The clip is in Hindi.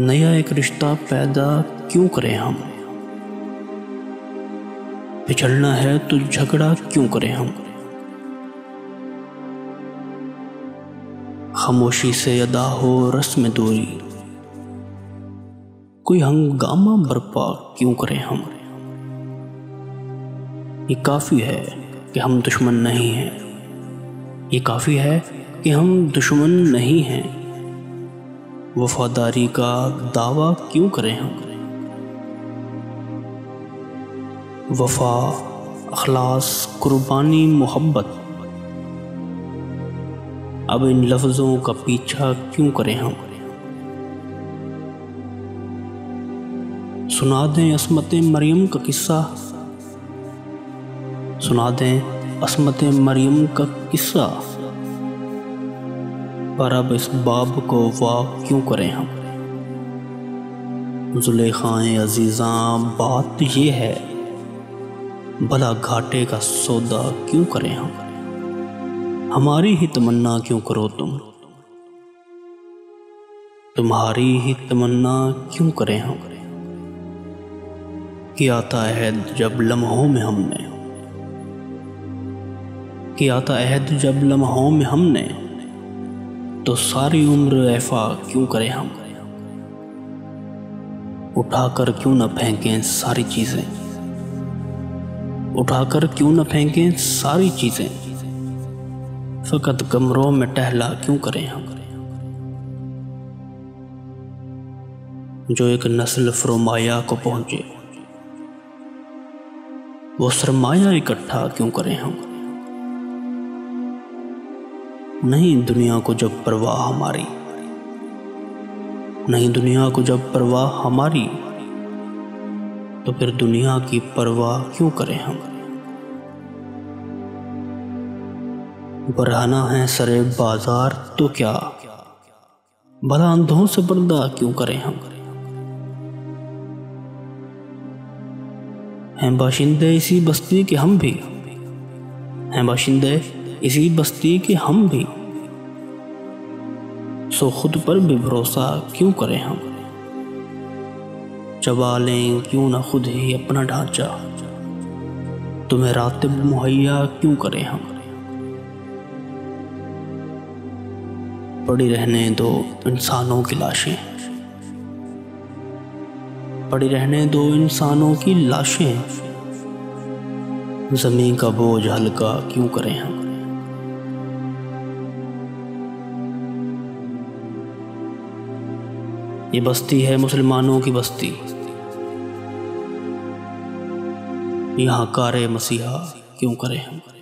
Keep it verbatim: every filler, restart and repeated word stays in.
नया एक रिश्ता पैदा क्यों करें हम। पिछड़ना है तो झगड़ा क्यों करें हम। खामोशी से अदा हो रस्म दूरी, कोई हंगामा बर्पा क्यों करें हम। ये काफी है कि हम दुश्मन नहीं हैं, ये काफी है कि हम दुश्मन नहीं हैं। वफादारी का दावा क्यों करें हम। वफा, अखलास, कुर्बानी, मोहब्बत, अब इन लफ्ज़ों का पीछा क्यों करें हम। सुना दें अस्मत मरियम का किस्सा, सुना दें अस्मत मरियम का किस्सा, पर अब इस बाब को वाह क्यों करें हम। जुलेखाएं अजीज़ां बात ये है, भला घाटे का सौदा क्यों करें हम। हमारी ही तमन्ना क्यों करो तुम, तुम्हारी ही तमन्ना क्यों करें हम। किया था अहद जब लम्हों में हमने, किया था अहद जब लम्हों में हमने, तो सारी उम्र ऐफा क्यों करें हम। उठाकर क्यों न फेंकें सारी चीजें, उठाकर क्यों न फेंकें सारी चीजें, फकत कमरों में टहला क्यों करें हम। जो एक नस्ल फरमाया को पहुंचे, वो सरमाया इकट्ठा क्यों करें हम। नहीं दुनिया को जब परवाह हमारी, नहीं दुनिया को जब परवाह हमारी, तो फिर दुनिया की परवाह क्यों करें हम। बरहाना है सरे बाजार तो क्या, भला अंधों से पर्दा क्यों करें हम। हैं बाशिंदे इसी बस्ती के हम भी, हैं बाशिंदे इसी बस्ती के हम भी, सो खुद पर भी भरोसा क्यों करें हम। चबा लें क्यों ना खुद ही अपना ढांचा, तुम्हें रातिब मुहैया क्यों करें हम। पड़ी रहने दो इंसानों की लाशें, पड़ी रहने दो इंसानों की लाशें, ज़मीन का बोझ हल्का क्यों करें हम। ये बस्ती है मुसलमानों की बस्ती, यहाँ कारे मसीहा क्यों करें हम।